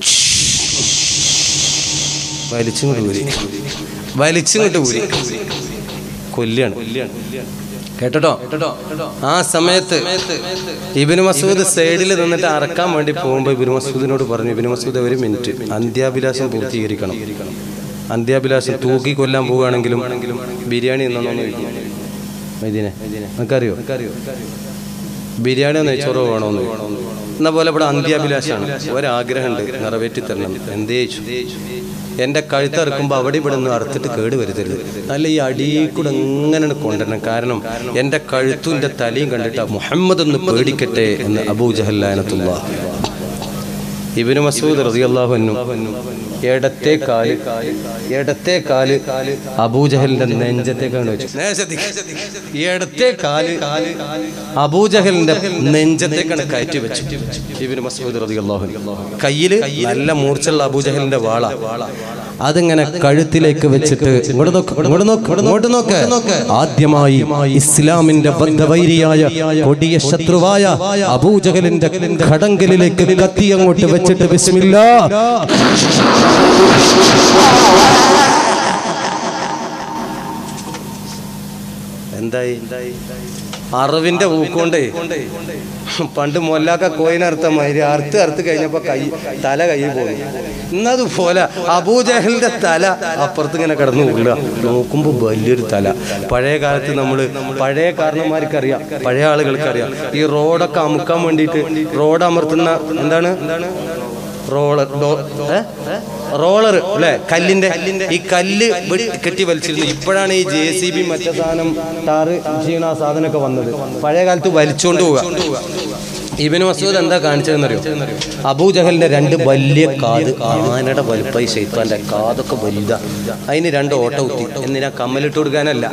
വലിച്ചിങ്ങോട്ട് ഊരി കൊല്ലാണ്. കേട്ടോ? ആ സമയത്ത് ഇബ്നു മസ്ഊദ് സൈഡിൽ നിന്നിട്ട് അറക്കാൻ വേണ്ടി പോകുമ്പോൾ ഇബ്നു മസ്ഊദിനോട് പറഞ്ഞു, ഇബ്നു മസ്ഊദ് ഒരു മിനിറ്റ്, അന്ത്യാഭിലാഷം പൂർത്തീകരിക്കണം. അന്ത്യാഭിലാഷം തൂക്കി കൊല്ലാൻ പോവുകയാണെങ്കിലും ബിരിയാണി എന്നൊന്നും ഇതിനെ നിനക്കറിയോ? ബിരിയാണി നെയ്ച്ചോറോ വേണോന്ന് എന്ന പോലെ ഇവിടെ അന്ത്യാഭിലാഷാണ്. ഒരാഗ്രഹമുണ്ട്, നിറവേറ്റി തരണം. എന്തേ? എൻ്റെ കഴുത്തറുക്കുമ്പോൾ അവിടെ ഇവിടെ നിന്ന് അറുത്തിട്ട് കേട് വരുത്തരുത്, നല്ല ഈ അടിയിൽ കൂടെ എങ്ങനെ കൊണ്ടുവരണം. കാരണം എൻ്റെ കഴുത്തും എൻ്റെ തലയും കണ്ടിട്ട് മുഹമ്മദ് ഒന്ന് പേടിക്കട്ടെ എന്ന് അബൂജഹൽ ലഅനത്തുല്ലാഹ്. ഇബ്നു മസ്ഊദ് റളിയല്ലാഹു അൻഹു ഇടത്തെ കാല് അബൂജഹലിന്റെ നെഞ്ചത്തേക്കാണ് വെച്ചു. ഇടത്തെ കാല് അബൂജഹലിന്റെ നെഞ്ചത്തേക്കാണ് കയറ്റി വെച്ചു. ഇബ്നു മസ്ഊദ് റളിയല്ലാഹു അൻഹു കയ്യില് നല്ല മൂർച്ചയുള്ള അബൂജഹലിന്റെ വാള, അതിങ്ങനെ കഴുത്തിലേക്ക് വെച്ചിട്ട് ഇങ്ങോട്ട് നോക്ക്. ആദ്യമായി ഇസ്ലാമിന്റെ ബദ്ധവൈരിയായ കൊടിയ ശത്രുവായ അബൂജഹലിന്റെ ഘടങ്കലിലേക്ക് കത്തി അങ്ങോട്ട് വെച്ചിട്ട് ബിസ്മില്ലാ എന്തായി? അറിവിന്റെ ഊക്കൊണ്ടേ പണ്ട് മൊല്ലാക്ക കോയിനറുത്ത മാതിരി അറുത്ത് കഴിഞ്ഞപ്പോ തല കയ്യിൽ പോയി. എന്നതുപോലെ അബൂജഹലിന്റെ തല അപ്പുറത്ത് ഇങ്ങനെ കിടന്നു വീഴുക. നോക്കുമ്പോ വലിയൊരു തല. പഴയ കാലത്ത് പഴയ കാരണന്മാർക്കറിയാം, പഴയ ആളുകൾക്കറിയാം, ഈ റോഡൊക്കെ അമുക്കാൻ വേണ്ടിയിട്ട് റോഡ് അമർത്തുന്ന എന്താണ് റോളർ അല്ലെ, കല്ലിന്റെ. ഈ കല്ല് കെട്ടി വലിച്ചിരുന്നു. ഇപ്പോഴാണ് ഈ JCB മറ്റേ സാധനം ടാറ് ചെയ്യണ ആ സാധനമൊക്കെ വന്നത്. പഴയ കാലത്ത് വലിച്ചോണ്ട് പോവുക. ഇബ്നു മസ്ഊദ് എന്താ കാണിച്ചതെന്നറിയോ? അബൂജഹലിന്റെ രണ്ട് വലിയ കാത്, ആനയുടെ വലുപ്പായി ശൈത്താന്റെ കാതൊക്കെ വലുതാ. അതിന് രണ്ട് ഓട്ട കുത്തി. എന്തിനാ? കമ്മലിട്ട് കൊടുക്കാനല്ല,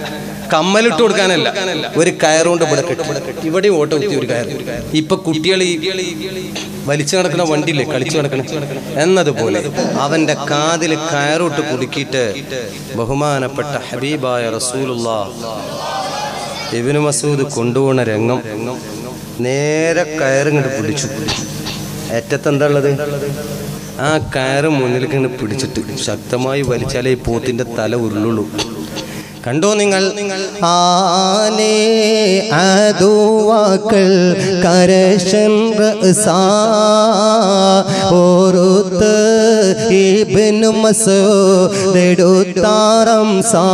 ഒരു കയറുകൊണ്ട് ഇവിടെ കെട്ടി, ഇവിടെ ഓട്ട കുത്തി ഒരു കയർ. ഇപ്പൊ കുട്ടികൾ ഈ വലിച്ചു നടക്കുന്ന വണ്ടിയില്ലേ, കളിച്ചു നടക്കണം എന്നതുപോലെ അവന്റെ കാതിൽ കയറോട്ട് കുടുക്കിയിട്ട് ബഹുമാനപ്പെട്ട ഹബീബായ റസൂലുള്ളാഹ് ഇബ്നു മസ്ഊദ് കൊണ്ടുപോകുന്ന രംഗം. നേരെ കയറിങ്ങോട്ട് പിടിച്ചു. ഏറ്റത്ത് എന്താ ഉള്ളത്? ആ കയറ് മുന്നിലേക്ക് ഇങ്ങനെ പിടിച്ചിട്ട് ശക്തമായി വലിച്ചാലേ ഈ പോത്തിന്റെ തല ഉരുളുള്ളൂ. കണ്ടോ നിങ്ങൾ? ആനേ അദുവാക്കൾ കരശൻ റസാ ഓറുത്ത് ഇബ്നു മസ്ഊദ് എടുത്താറം സാ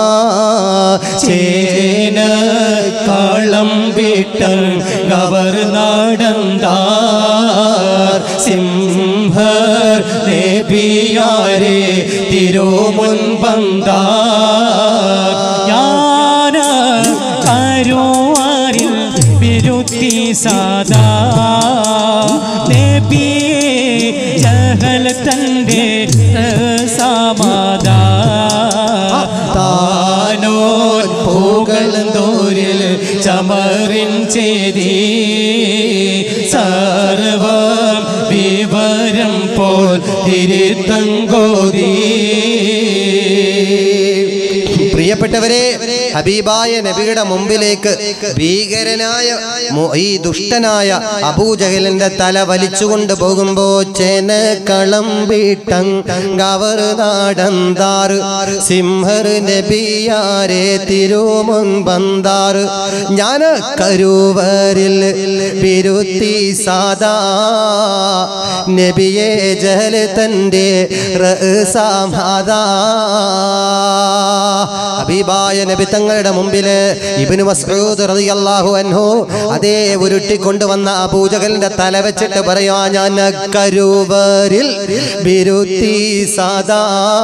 ചേന കാളം വിട്ടൽ ഗവർ നടന്താർ സിംഹർ നബിയാരെ തിരുമുൻ ബന്ദാർ യാന കരുവാരിൽ വിരുത്തി സാദാ നബിയെ ജഹൽ തന്റെ സമാദാ താനോൻ പൂകളന്തോരിൽ ചമറിൻ ചേരി സർവം വിവരം പോൽ തിരുത്തങ്കോതി. പ്രിയപ്പെട്ടവരെ, ഹബീബായ നബിയുടെ മുമ്പിലേക്ക് ഭീകരനായ ഈ ദുഷ്ടനായ അബൂജഹലിന്റെ തല വലിച്ചുകൊണ്ട് പോകുമ്പോ ചേന കളം വീട്ടങ്കവർ നാടന്താറ് സിംഹർ നബിയാരെ തിരുമുൻ ബന്ദാറ് ഞാൻ കരുവരിൽ വിരുത്തി സാദാ നബിയെ ജഹൽ തന്റെ റസാമാദാ. ഹബീബായ നബി തങ്ങളുടെ മുമ്പില് ഇബ്നു മസ്ഊദ് റളിയല്ലാഹു അൻഹു അതേ ഉരുട്ടിക്കൊണ്ടുവന്ന അബൂജഹലിന്റെ തല വെച്ചിട്ട് പറയാ ഞാൻ കരുവരിൽ ബിരുത്തി സാദാ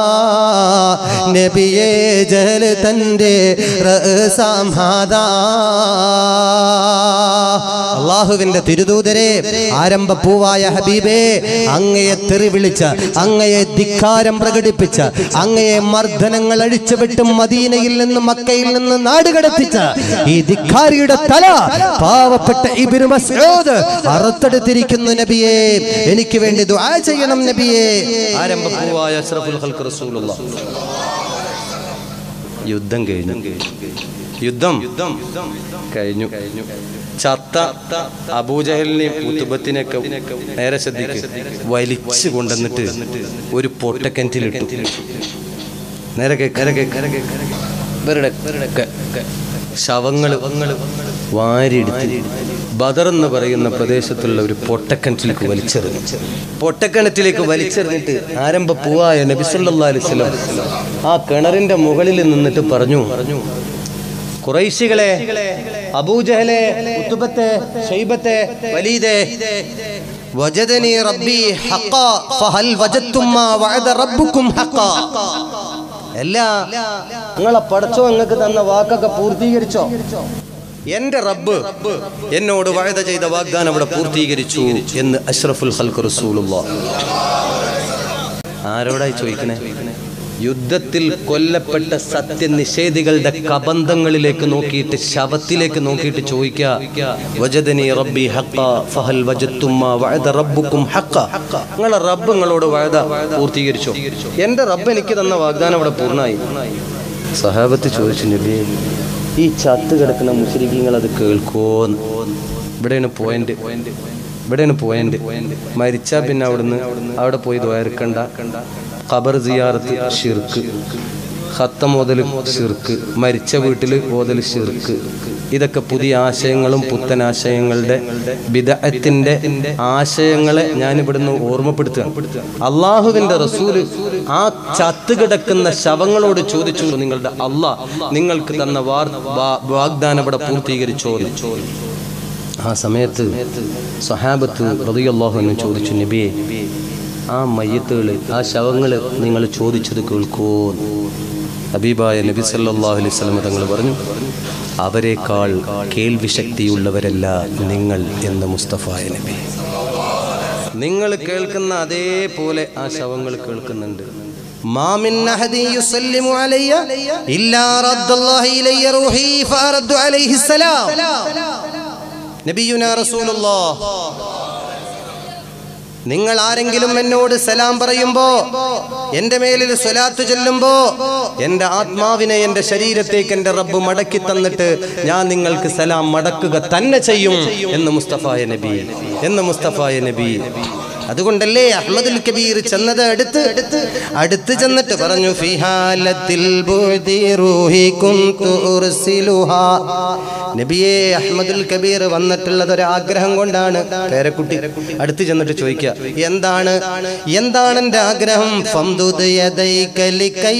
നബിയെ ജഹൽ തന്റെ റസാമാദാ. അല്ലാഹുവിന്റെ തിരുദൂതരെ, ആരംഭപ്പൂവായ ഹബീബേ, അങ്ങയെ തെറി വിളിച്ച് അങ്ങയെ ധിക്കാരം പ്രകടിപ്പിച്ച് അങ്ങയെ മർദ്ദനങ്ങൾ അഴിച്ചുവിട്ടും മദീനയിൽ നിന്ന് മക്കയിൽ നിന്ന് നാടുകടത്തിച്ച ഈ ധിക്കാരിയുടെ തല പാവപ്പെട്ട ഇബ്നു മസ്ഊദ് അറുത്തെടുത്തിരിക്കുന്നു. നബിയെ, എനിക്ക് വേണ്ടി ദുആ ചെയ്യണം നബിയെ. ആരംഭപ്പൂവായ അഷ്റഫുൽ ഖൽഖ് റസൂലുള്ളാഹ്. യുദ്ധം കഴിഞ്ഞു. ചത്ത അബൂജഹലിനെയും ഉത്ബത്തിനെയൊക്കെ നേരെ ശ്രദ്ധിക്ക്, വലിച്ചു കൊണ്ടുവന്നിട്ട് ഒരു പൊട്ടക്കിണറ്റിലിട്ടു. നേരെ ഇവരുടെ ശവങ്ങള് വാരിയെടുത്ത് ബദർ എന്ന് പറയുന്ന പ്രദേശത്തുള്ള ഒരു പൊട്ടക്കിണറ്റിലേക്ക് വലിച്ചെറിഞ്ഞിട്ട് ആരംഭപ്പൂവായ നബി സല്ലല്ലാഹു അലൈഹി വസല്ലം ആ കിണറിന്റെ മുകളിൽ നിന്നിട്ട് പറഞ്ഞു, ഖുറൈശികളെ, അബൂജഹലെ, ഉത്ബത്തെ, ശൈബത്തെ, വലീദേ, വജദനി റബ്ബി ഹഖാ ഫഹൽ വജദ്തും മാ വഅദ റബ്ബുക്കും ഹഖാ. എല്ലാ നിങ്ങളെ പടച്ചോ നിങ്ങൾക്ക് തന്ന വാക്കൊക്കെ പൂർത്തീകരിച്ചോ? എന്റെ റബ്ബ് എന്നോട് വഅദ ചെയ്ത വാഗ്ദാനം അവിടെ പൂർത്തീകരിച്ചു എന്ന് അഷ്റഫുൽ ഖൽഖ് റസൂലുള്ളാഹ്. ആരോടായി ചോദിക്കണേ? യുദ്ധത്തിൽ കൊല്ലപ്പെട്ട സത്യനിഷേധികളുടെ കബന്ധങ്ങളിലേക്ക് നോക്കിയിട്ട്, ശവത്തിലേക്ക് നോക്കിയിട്ട് ചോദിക്കുക, വജദനി റബ്ബി ഹഖാ ഫഹൽ വജദ്തും മാ വഅദ റബ്ബുക്കും ഹഖാ. നിങ്ങളെ റബ്ബ് നിങ്ങളോട് വഅദ പൂർത്തീകരിച്ചോ? എന്റെ റബ്ബ് എനിക്ക് തന്ന വാഗ്ദാനം അവിടെ പൂർണ്ണമായി. സഹാബത്ത് ചോദിച്ചു, നബിയേ, ഈ ചത്ത് കിടക്കുന്ന മുശ്രിക്കീങ്ങൾ അത് കേൾക്കോന്ന്? ഇവിടെയാണ് പോയിന്റ്. മരിച്ചാ പിന്നെ അവിടെ പോയി ദ്വാരക്കണ്ട. ഖബർ സിയാറത്ത് ശിർക്ക്, ഖത്തം ഓതൽ ശിർക്ക്, മരിച്ച വീട്ടിൽ ഓതൽ ശിർക്ക്. ഇതൊക്കെ പുതിയ ആശയങ്ങളും പുത്തനാശയങ്ങളുടെ ബിദ്അത്തിന്റെ ആശയങ്ങളെ ഞാനിവിടുന്ന് ഓർമ്മപ്പെടുത്തുകയാണ്. അള്ളാഹുവിന്റെ റസൂല് ആ ചത്ത് കിടക്കുന്ന ശവങ്ങളോട് ചോദിച്ചു, നിങ്ങളുടെ അള്ളാഹ് നിങ്ങൾക്ക് തന്ന വാഗ്ദാനം ഇവിടെ പൂർത്തീകരിച്ചോ? ആ സമയത്ത് സ്വഹാബത്ത് റളിയല്ലാഹു അൻഹു ചോദിച്ചു, നബിയെ, ആ മയ്യത്തുകള്, ആ ശവങ്ങള് നിങ്ങൾ ചോദിച്ചത് കേൾക്കോ? ഹബീബായ നബി സല്ലല്ലാഹു അലൈഹി വസല്ലം തങ്ങൾ പറഞ്ഞു, അവരെക്കാൾ കേൾവി ശക്തിയുള്ളവരല്ല നിങ്ങൾ എന്ന് മുസ്തഫായ നബി. നിങ്ങൾ കേൾക്കുന്ന അതേപോലെ ആ ശവങ്ങൾ കേൾക്കുന്നുണ്ട്. മാ മിൻ അഹദി യുസല്ലിമു അലയ്യ ഇല്ലാ റദ്ദല്ലാഹു ഇലയ്യ റൂഹി ഫറദ്ദു അലൈഹി സലാം. നബിയുനാ റസൂലുള്ളാഹ്, നിങ്ങൾ ആരെങ്കിലും എന്നോട് സലാം പറയുമ്പോ, എന്റെ മേലിൽ സ്വലാത്ത് ചൊല്ലുമ്പോ, എന്റെ ആത്മാവിനെ, എന്റെ ശരീരത്തേക്ക് എന്റെ റബ്ബ് മടക്കി തന്നിട്ട് ഞാൻ നിങ്ങൾക്ക് സലാം മടക്കുക തന്നെ ചെയ്യും എന്ന് മുസ്തഫായ നബി. അതുകൊണ്ടല്ലേ അഹ്മദുൽ കബീർ ചെന്നത് അടുത്ത് ചെന്നിട്ട് പറഞ്ഞു ഫിഹാലത്തിൽ ബുദി റൂഹി കുന്തു ഉർസിലുഹാ. നബിയെ, അഹ്മദുൽ കബീർ വന്നിട്ടുള്ളത് ഒരാഗ്രഹം കൊണ്ടാണ്. പേരക്കുട്ടി അടുത്ത് ചെന്നിട്ട് ചോദിക്കുക, എന്താണ് എന്റെ ആഗ്രഹം? ഫംദുദ് യദൈക ലികൈ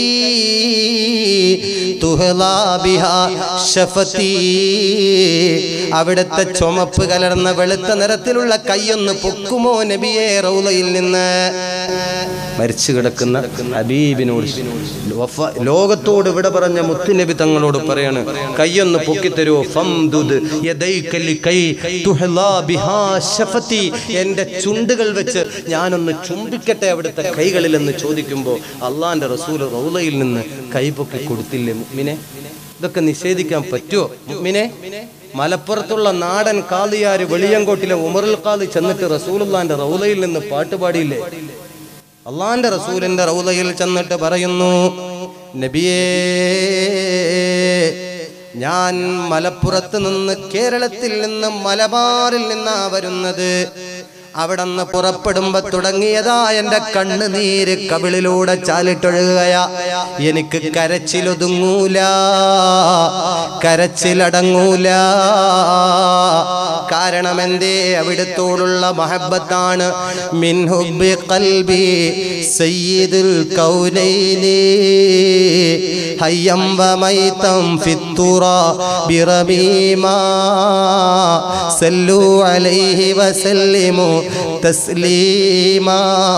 തുഹ്ലാ ബിഹാ ശഫതി. അവിടുത്തെ ചുമപ്പ് കലർന്ന വെളുത്ത നിറത്തിലുള്ള കൈയൊന്ന് പൊക്കുമോ നബിയെ റൗളയിൽ നിന്ന്? മരിച്ചു കിടക്കുന്ന ഹബീബിനോട്, ലോകത്തോട് ഇവിടെ പറഞ്ഞ മുത്തുനബി തങ്ങളോട് പറയാണ്, കൈയൊന്ന് പൊക്കിത്തരുവോ? ഫംദുദ് യദൈക ലികൈ തുഹ്ലാ ബിഹാ ശഫതി. എന്റെ ചുണ്ടുകൾ വെച്ച് ഞാനൊന്ന് ചുംബിക്കട്ടെ അവിടുത്തെ കൈകളിൽ എന്ന് ചോദിക്കുമ്പോൾ അള്ളാന്റെ റസൂൽ റൗളയിൽ നിന്ന് കൈ പൊക്കി കൊടുത്തില്ലേ മുഅ്മിനെ? ഇതൊക്കെ നിഷേധിക്കാൻ പറ്റുമോ മുഅ്മിനെ? മലപ്പുറത്തുള്ള നാടൻ കാളിയാര് വെളിയങ്കോട്ടിലെ ഉമറുൽ ഖാദി ചെന്നിട്ട് റസൂലുള്ളാന്റെ റൗളയിൽ നിന്ന് പാട്ടുപാടിയില്ലേ? അള്ളാന്റെ റസൂലിന്റെ റൗളയിൽ ചെന്നിട്ട് പറയുന്നു, നബിയേ, ഞാൻ മലപ്പുറത്ത് നിന്ന്, കേരളത്തിൽ നിന്ന്, മലബാറിൽ നിന്നാ വരുന്നത്. അവിടെന്ന് പുറപ്പെടുമ്പോ തുടങ്ങിയതാ എന്റെ കണ്ണുനീര് കവിളിലൂടെ ചാലിട്ടൊഴുകുകയാ. എനിക്ക് കരച്ചിലൊതുങ്ങൂല, കരച്ചിലടങ്ങൂല. കാരണം എന്തേ? അവിടത്തോടുള്ള മഹബ്ബത്താണ്. മിൻ ഹുബ്ബി ഖൽബി സയ്യിദുൽ കൗനൈനി ഹയ്യം വമൈതം ഫിത്തുറാബി റമീമാ സല്ലു അലൈഹി വസല്ലിമു തസ്ലീമാ.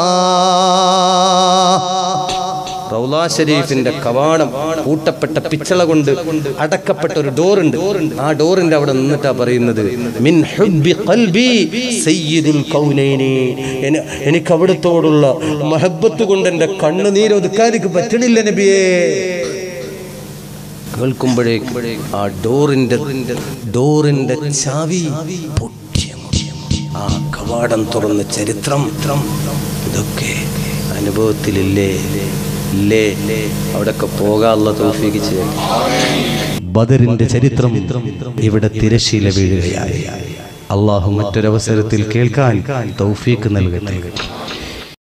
റൗള ഷരീഫിന്റെ കവാടം പൂട്ടപ്പെട്ട പിച്ചള കൊണ്ട് അടക്കപ്പെട്ട ഒരു ഡോറുണ്ട്. ആ ഡോറിന്റെ അവിടെ നിന്നിട്ടാ പറയുന്നത്, മിൻ ഹുബ്ബി ഖൽബി സയ്യിദുൽ കൗനൈനി. എനിക്ക് അവിടത്തോടുള്ള മഹബ്ബത്ത് കൊണ്ട് എന്റെ കണ്ണുനീര് ഒതുക്കാൻ എനിക്ക് പറ്റണില്ല നബിയേ. കേൾക്കുമ്പോഴേക്ക് ആ ഡോറിന്റെ ചാവി പൊട്ടിയ ആ കവാടം തുറന്ന ചരിത്രം ഇതൊക്കെ അനുഭവത്തിലില്ലേ? ഇല്ലേ? അവിടൊക്കെ പോകാനുള്ള തൗഫീഖ് ചെയ്യും. ബദറിന്റെ ചരിത്രം ഇവിടെ തിരശീല വീഴുകയായി. അള്ളാഹു മറ്റൊരവസരത്തിൽ കേൾക്കാൻ തൗഫീഖ് നൽകട്ടെ.